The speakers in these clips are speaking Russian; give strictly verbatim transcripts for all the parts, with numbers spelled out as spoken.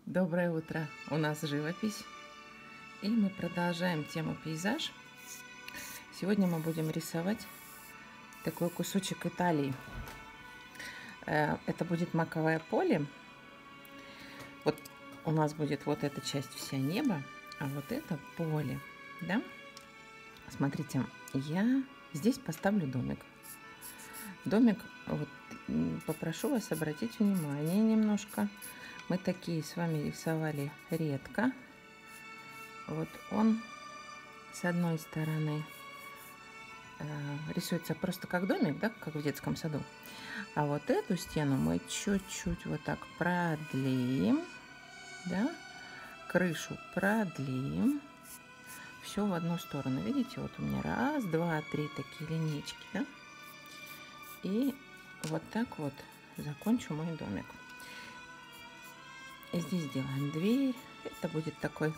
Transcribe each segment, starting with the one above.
Доброе утро! У нас живопись, и мы продолжаем тему пейзаж. Сегодня мы будем рисовать такой кусочек Италии. Это будет маковое поле. Вот у нас будет вот эта часть вся небо, а вот это поле, да? Смотрите, я здесь поставлю домик. Домик, вот, попрошу вас обратить внимание немножко. Мы такие с вами рисовали редко. Вот он с одной стороны э, рисуется просто как домик, да, как в детском саду. А вот эту стену мы чуть-чуть вот так продлим, да, крышу продлим. Все в одну сторону. Видите, вот у меня раз, два, три такие линейки, да. И вот так вот закончу мой домик. И здесь делаем дверь. Это будет такой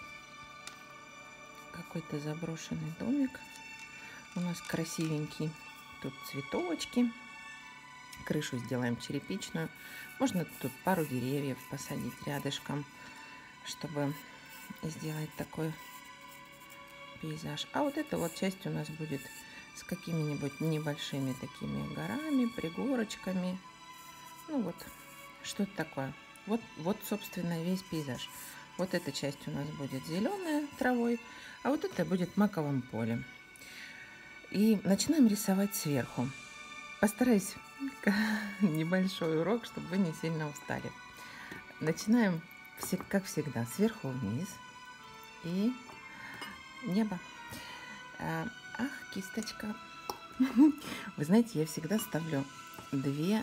какой-то заброшенный домик. У нас красивенький. Тут цветочки. Крышу сделаем черепичную. Можно тут пару деревьев посадить рядышком, чтобы сделать такой пейзаж. А вот эта вот часть у нас будет с какими-нибудь небольшими такими горами, пригорочками. Ну вот, что-то такое. Вот, вот, собственно, весь пейзаж. Вот эта часть у нас будет зеленая травой, а вот это будет маковым полем. И начинаем рисовать сверху. Постараюсь небольшой урок, чтобы вы не сильно устали. Начинаем, как всегда, сверху вниз. И небо. Ах, кисточка. Вы знаете, я всегда ставлю две...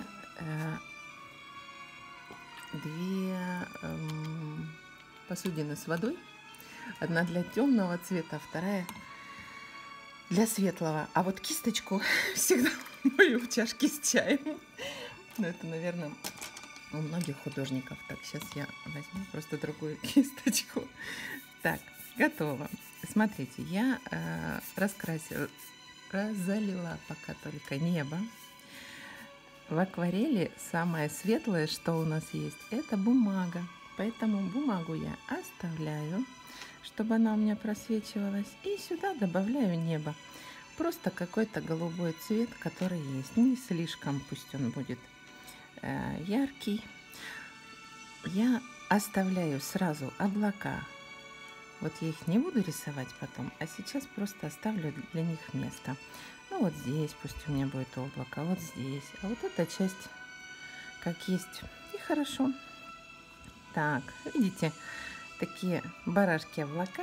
две эм, посудины с водой. Одна для темного цвета, вторая для светлого. А вот кисточку всегда мою в чашке с чаем. Но это, наверное, у многих художников. Так, сейчас я возьму просто другую кисточку. Так, готово. Смотрите, я э, раскрасила, разалила пока только небо. В акварели самое светлое, что у нас есть, это бумага. Поэтому бумагу я оставляю, чтобы она у меня просвечивалась. И сюда добавляю небо. Просто какой-то голубой цвет, который есть. Не слишком, пусть он будет э, яркий. Я оставляю сразу облака. Вот я их не буду рисовать потом, а сейчас просто оставлю для них место. Ну вот здесь пусть у меня будет облако, вот здесь. А вот эта часть как есть. И хорошо. Так, видите, такие барашки облака.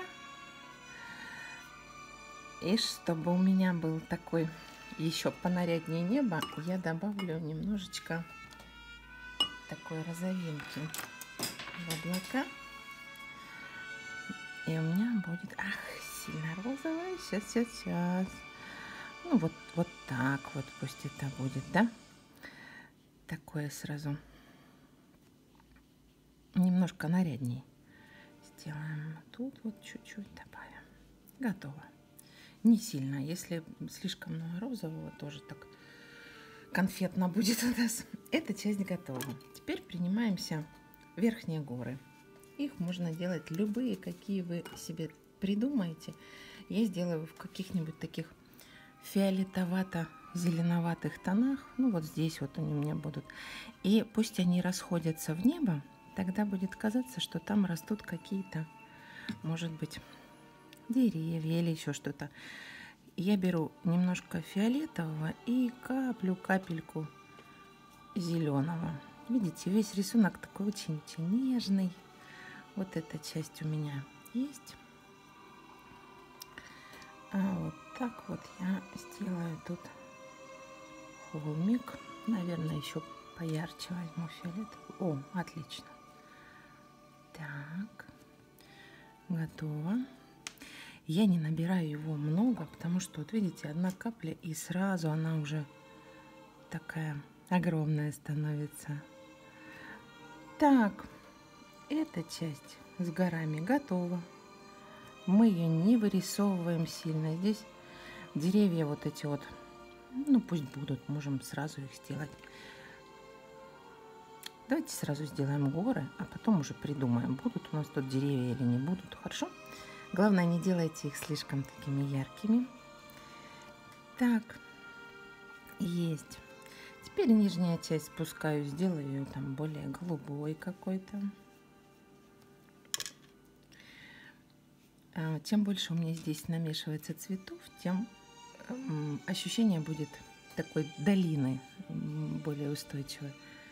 И чтобы у меня был такой еще понаряднее небо, я добавлю немножечко такой розовинки в облака. И у меня будет, ах, сильно розовая. Сейчас, сейчас, сейчас. Ну, вот, вот так вот пусть это будет, да? Такое сразу немножко нарядней сделаем. Тут вот чуть-чуть добавим. Готово. Не сильно. Если слишком много розового, тоже так конфетно будет у нас. Эта часть готова. Теперь принимаемся верхние горы. Их можно делать любые, какие вы себе придумаете. Я сделаю в каких-нибудь таких фиолетовато-зеленоватых тонах. Ну, вот здесь вот они у меня будут. И пусть они расходятся в небо, тогда будет казаться, что там растут какие-то, может быть, деревья или еще что-то. Я беру немножко фиолетового и каплю, капельку зеленого. Видите, весь рисунок такой очень-очень нежный. Вот эта часть у меня есть. А вот так вот я сделаю тут холмик. Наверное, еще поярче возьму фиолетовый. О, отлично. Так, готово. Я не набираю его много, потому что, вот видите, одна капля, и сразу она уже такая огромная становится. Так, эта часть с горами готова. Мы ее не вырисовываем сильно. Здесь деревья вот эти вот, ну пусть будут, можем сразу их сделать. Давайте сразу сделаем горы, а потом уже придумаем, будут у нас тут деревья или не будут. Хорошо? Главное, не делайте их слишком такими яркими. Так, есть. Теперь нижняя часть спускаю, сделаю ее там более голубой какой-то. Чем больше у меня здесь намешивается цветов, тем ощущение будет такой долины, более устойчивой.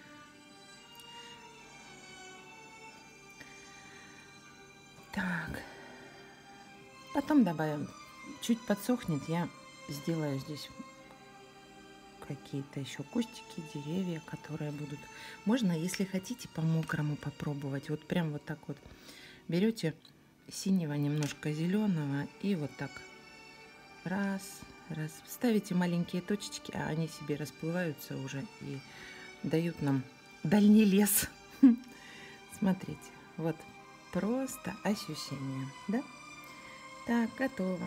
Так, потом добавим, чуть подсохнет, я сделаю здесь какие-то еще кустики, деревья, которые будут. Можно, если хотите, по-мокрому попробовать. Вот прям вот так вот берете синего, немножко зеленого и вот так раз, раз. Ставите маленькие точечки, а они себе расплываются уже и дают нам дальний лес. Смотрите, вот просто ощущение, да? Так, готово.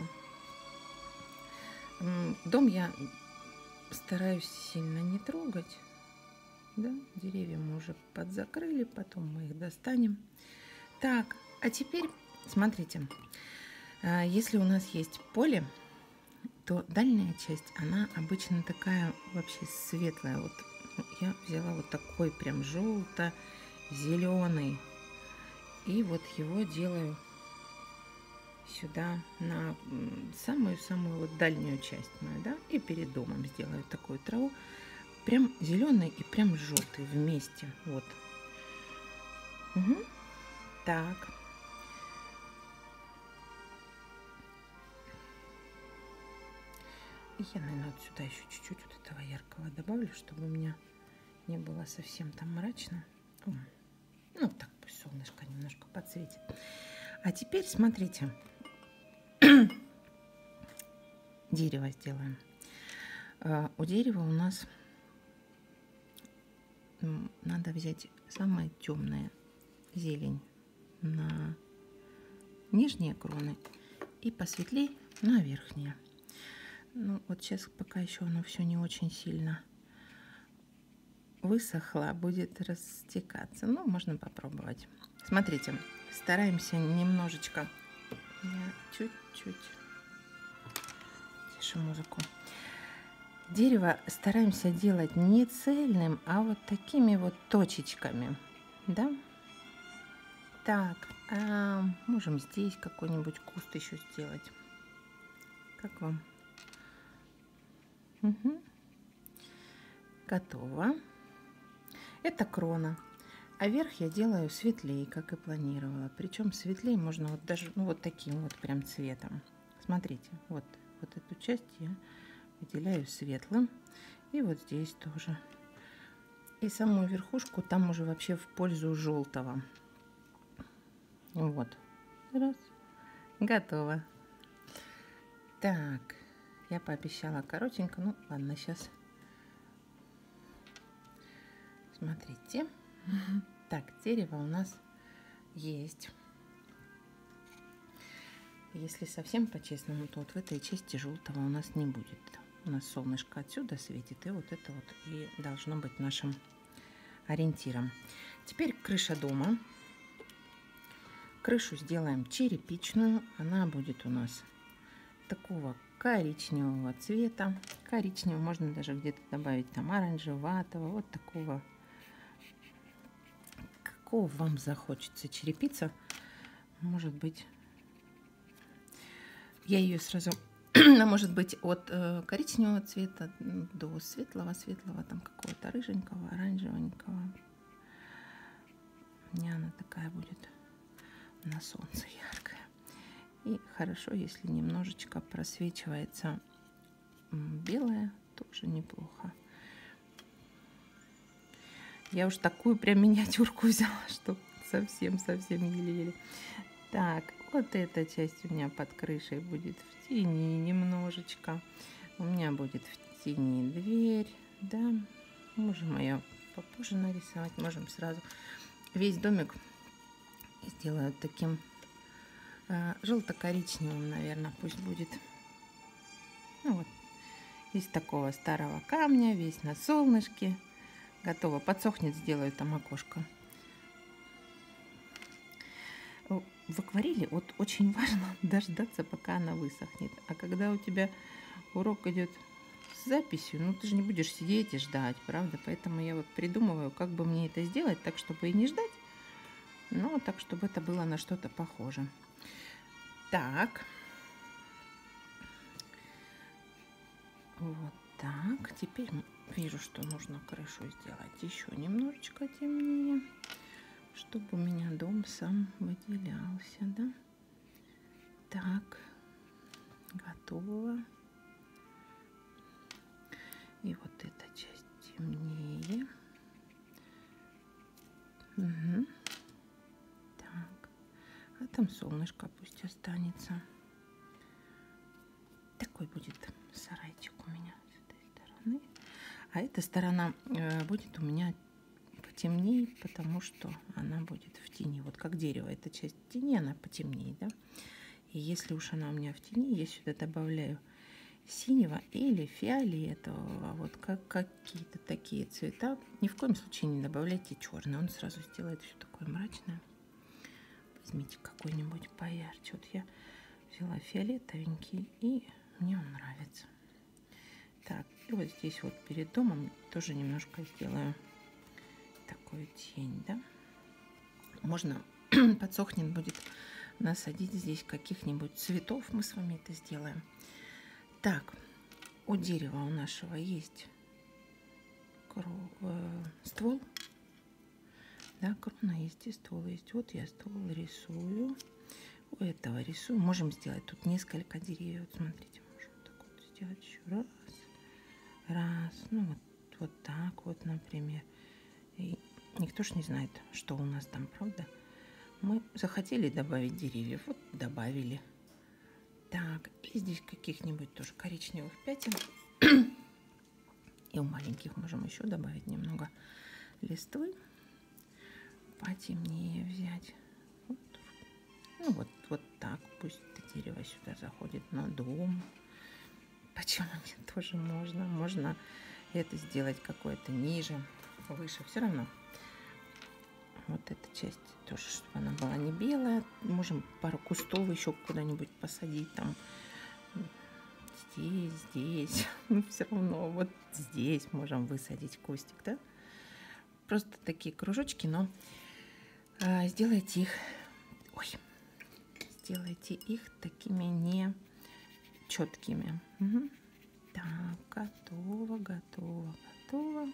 Дом я стараюсь сильно не трогать, да? Деревья мы уже подзакрыли, потом мы их достанем. Так, а теперь смотрите, если у нас есть поле, то дальняя часть, она обычно такая вообще светлая. Вот я взяла вот такой прям желто-зеленый. И вот его делаю сюда на самую-самую вот дальнюю часть мою, да, и перед домом сделаю такую траву. Прям зеленый и прям желтый вместе. Вот. Угу. Так. И я, наверное, вот сюда еще чуть-чуть вот этого яркого добавлю, чтобы у меня не было совсем там мрачно. Ну, так пусть солнышко немножко подсветит. А теперь смотрите. Дерево сделаем. У дерева у нас надо взять самая темная зелень на нижние кроны и посветлее на верхние. Ну, вот сейчас пока еще оно все не очень сильно высохло, будет растекаться. Ну, можно попробовать. Смотрите, стараемся немножечко, чуть-чуть, тише музыку. Дерево стараемся делать не цельным, а вот такими вот точечками, да? Так, а можем здесь какой-нибудь куст еще сделать. Как вам? Угу. Готово. Это крона. А верх я делаю светлее, как и планировала. Причем светлее можно вот даже, ну, вот таким вот прям цветом. Смотрите, вот, вот эту часть я выделяю светлым. И вот здесь тоже. И саму верхушку там уже вообще в пользу желтого. Вот. Раз. Готово. Так. Я пообещала коротенько. Ну, ладно, сейчас. Смотрите. Так, дерево у нас есть. Если совсем по-честному, то вот в этой части желтого у нас не будет. У нас солнышко отсюда светит, и вот это вот и должно быть нашим ориентиром. Теперь крыша дома. Крышу сделаем черепичную. Она будет у нас такого коричневого цвета. Коричневого можно даже где-то добавить там оранжеватого, вот такого. Какого вам захочется черепица. Может быть, я ее сразу, она может быть от э, коричневого цвета до светлого-светлого, там какого-то рыженького, оранжевенького. У меня она такая будет на солнце яркая. И хорошо, если немножечко просвечивается белое, тоже неплохо. Я уж такую прям миниатюрку взяла, что совсем-совсем еле-еле. Так, вот эта часть у меня под крышей будет в тени немножечко. У меня будет в тени дверь, да. Можем ее попозже нарисовать, можем сразу. Весь домик сделаю таким э, желто-коричневым, наверное, пусть будет. Ну вот, из такого старого камня, весь на солнышке. Готово. Подсохнет, сделаю там окошко. В акварели вот очень важно дождаться, пока она высохнет. А когда у тебя урок идет с записью, ну ты же не будешь сидеть и ждать, правда? Поэтому я вот придумываю, как бы мне это сделать, так, чтобы и не ждать, но так, чтобы это было на что-то похоже. Так. Вот так. Теперь вижу, что нужно крышу сделать еще немножечко темнее, чтобы у меня дом сам выделялся, да? Так, готово. И вот эта часть темнее. Угу. Так, а там солнышко пусть останется. Такой будет сарайчик у меня с этой стороны. А эта сторона э, будет у меня потемнее, потому что она будет в тени. Вот как дерево, эта часть в тени, она потемнее, да? И если уж она у меня в тени, я сюда добавляю синего или фиолетового, вот как какие-то такие цвета. Ни в коем случае не добавляйте черный, он сразу сделает все такое мрачное. Возьмите какой-нибудь поярче. Вот я взяла фиолетовенький, и мне он нравится. Так, и вот здесь вот перед домом тоже немножко сделаю такую тень, да. Можно, подсохнет, будет насадить здесь каких-нибудь цветов, мы с вами это сделаем. Так, у дерева у нашего есть кров... э, ствол, да, крона есть и ствол есть. Вот я ствол рисую, у этого рисую. Можем сделать тут несколько деревьев. Вот смотрите, можем так вот сделать еще раз, раз, ну вот, вот так вот, например. И никто ж не знает, что у нас там, правда? Мы захотели добавить деревьев, вот добавили. Так, и здесь каких-нибудь тоже коричневых пятен. И у маленьких можем еще добавить немного листвы. Потемнее взять. Вот. Ну вот, вот так. Пусть это дерево сюда заходит на дом. Почему нет? Тоже можно. Можно это сделать какое-то ниже, выше. Все равно. Вот эта часть тоже, чтобы она была не белая. Можем пару кустов еще куда-нибудь посадить там. Здесь, здесь. Но все равно вот здесь можем высадить кустик, да? Просто такие кружочки, но а, сделайте их, ой, сделайте их такими не четкими. Угу. Так, готово, готово, готово.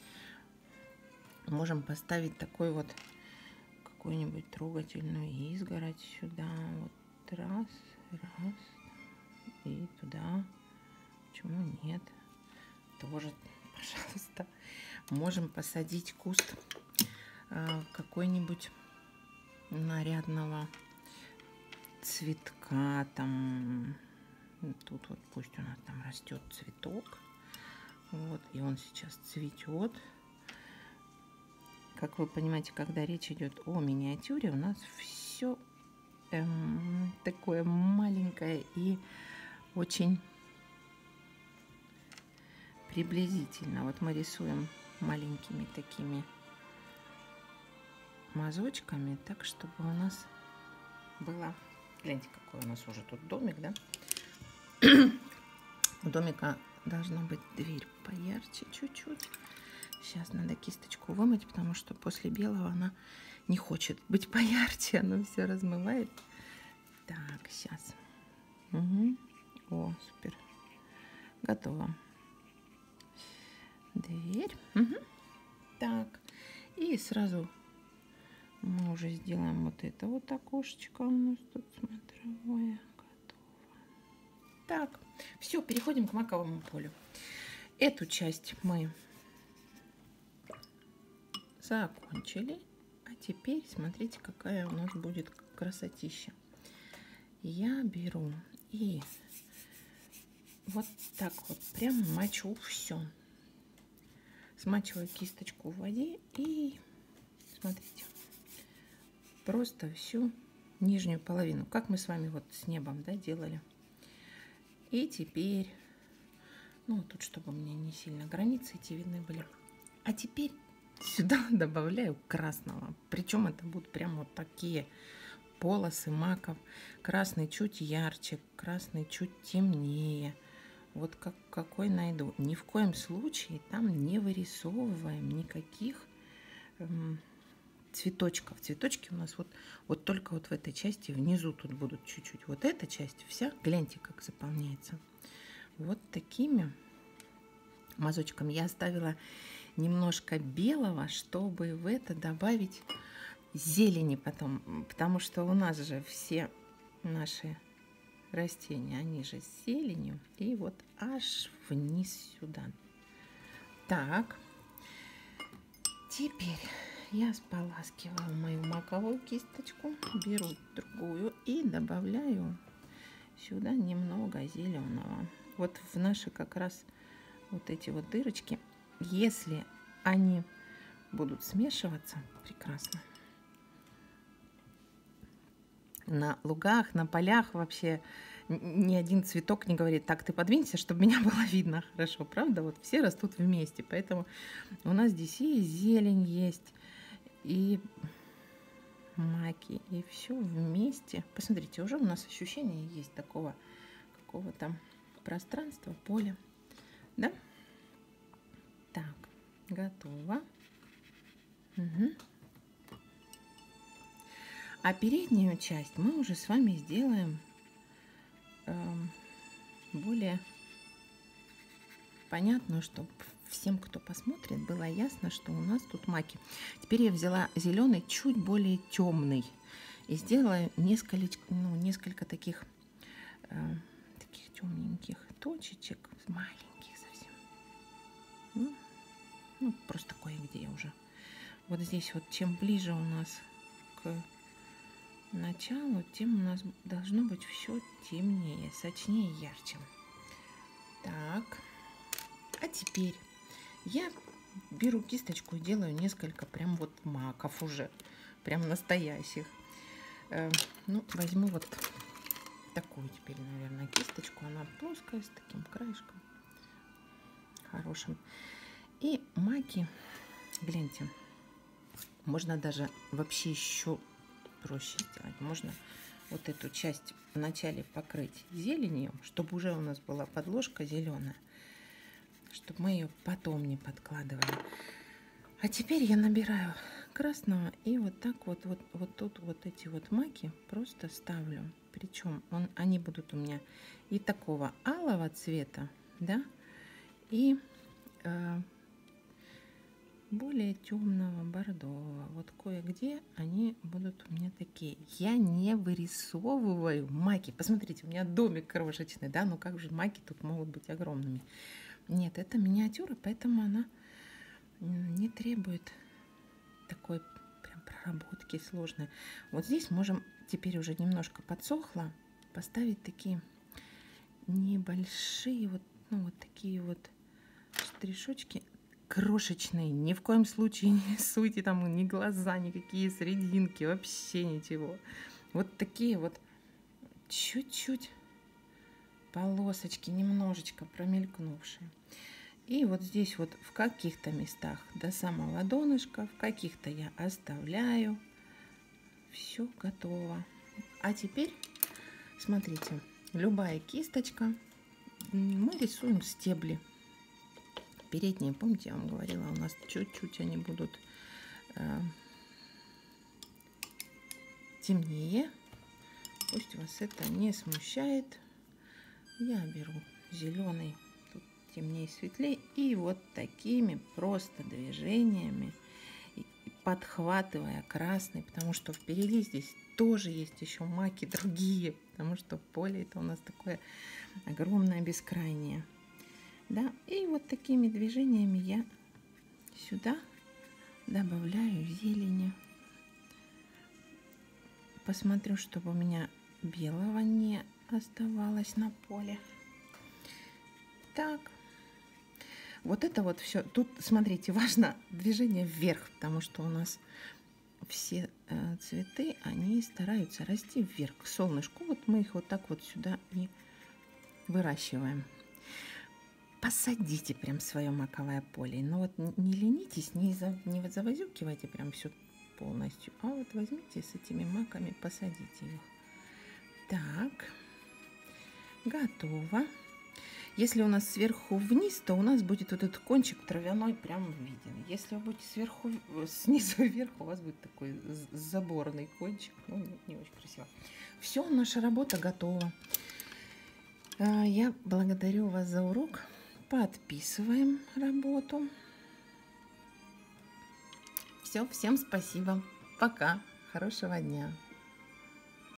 Можем поставить такой вот какую-нибудь трогательную изгородь сюда. Вот раз, раз. И туда. Почему нет? Тоже, пожалуйста. Можем посадить куст э, какой-нибудь нарядного цветка. Там тут вот пусть у нас там растет цветок. Вот, и он сейчас цветет. Как вы понимаете, когда речь идет о миниатюре, у нас все эм, такое маленькое и очень приблизительно. Вот мы рисуем маленькими такими мазочками, так, чтобы у нас было... Гляньте, какой у нас уже тут домик, да? У домика должна быть дверь поярче чуть-чуть. Сейчас надо кисточку вымыть, потому что после белого она не хочет быть поярче, она все размывает. Так, сейчас. Угу. О, супер. Готово. Дверь. Угу. Так. И сразу мы уже сделаем вот это вот окошечко у нас тут смотровое. Готово. Так. Все, переходим к маковому полю. Эту часть мы закончили. А теперь смотрите, какая у нас будет красотища. Я беру и вот так вот прям мочу все. Смачиваю кисточку в воде и смотрите, просто всю нижнюю половину, как мы с вами вот с небом, да, делали. И теперь, ну тут, чтобы мне не сильно границы эти видны были. А теперь сюда добавляю красного. Причем это будут прям вот такие полосы маков. Красный чуть ярче, красный чуть темнее. Вот как, какой найду. Ни в коем случае там не вырисовываем никаких эм, цветочков. Цветочки у нас вот, вот только вот в этой части внизу тут будут чуть-чуть. Вот эта часть вся, гляньте, как заполняется. Вот такими мазочками я оставила немножко белого, чтобы в это добавить зелени потом. Потому что у нас же все наши растения, они же с зеленью. И вот аж вниз сюда. Так. Теперь я споласкиваю мою маковую кисточку. Беру другую и добавляю сюда немного зеленого. Вот в наши как раз вот эти вот дырочки. Если они будут смешиваться, прекрасно. На лугах, на полях вообще ни один цветок не говорит: так, ты подвинься, чтобы меня было видно хорошо, правда? Вот все растут вместе, поэтому у нас здесь и зелень есть, и маки, и все вместе. Посмотрите, уже у нас ощущение есть такого какого-то пространства, поля, да? Так, готово. Угу. А переднюю часть мы уже с вами сделаем э, более понятную, чтобы всем, кто посмотрит, было ясно, что у нас тут маки. Теперь я взяла зеленый, чуть более темный, и сделала несколько, ну, несколько таких, э, таких темненьких точечек, маленьких совсем. Ну, ну, просто кое-где уже. Вот здесь вот, чем ближе у нас к началу, тем у нас должно быть все темнее, сочнее, ярче. Так, а теперь я беру кисточку и делаю несколько прям вот маков уже, прям настоящих. Э, ну, возьму вот такую теперь, наверное, кисточку. Она плоская, с таким краешком хорошим. И маки, гляньте, можно даже вообще еще проще сделать. Можно вот эту часть вначале покрыть зеленью, чтобы уже у нас была подложка зеленая, чтобы мы ее потом не подкладывали. А теперь я набираю красного и вот так вот, вот, вот тут вот эти вот маки просто ставлю. Причем он, они будут у меня и такого алого цвета, да, и э, более темного бордового. Вот кое-где они будут у меня такие. Я не вырисовываю маки. Посмотрите, у меня домик крошечный, да, ну как же маки тут могут быть огромными? Нет, это миниатюра, поэтому она не требует такой прям проработки сложной. Вот здесь можем, теперь уже немножко подсохло, поставить такие небольшие вот, ну вот такие вот штришочки крошечные. Ни в коем случае не рисуйте там ни глаза, никакие срединки, вообще ничего. Вот такие вот чуть-чуть полосочки, немножечко промелькнувшие. И вот здесь вот в каких-то местах до самого донышка, в каких-то я оставляю. Все готово. А теперь, смотрите, любая кисточка, мы рисуем стебли. Передние, помните, я вам говорила, у нас чуть-чуть они будут э, темнее. Пусть вас это не смущает. Я беру зеленый, тут темнее, светлее, и вот такими просто движениями, подхватывая красный, потому что впереди здесь тоже есть еще маки другие, потому что поле это у нас такое огромное, бескрайнее. Да, и вот такими движениями я сюда добавляю зелени. Посмотрю, чтобы у меня белого не оставалось на поле. Так, вот это вот все. Тут, смотрите, важно движение вверх, потому что у нас все э, цветы, они стараются расти вверх, к солнышку. Вот мы их вот так вот сюда и выращиваем. посадите прям свое маковое поле. Но вот не ленитесь, не, за, не вот завозюкивайте прям все полностью, а вот возьмите с этими маками, посадите их. Так, готово. Если у нас сверху вниз, то у нас будет вот этот кончик травяной прям виден. Если вы будете сверху, снизу вверх, у вас будет такой заборный кончик. Ну, не, не очень красиво. Все, наша работа готова. Я благодарю вас за урок. Подписываем работу. Все, всем спасибо. Пока. Хорошего дня.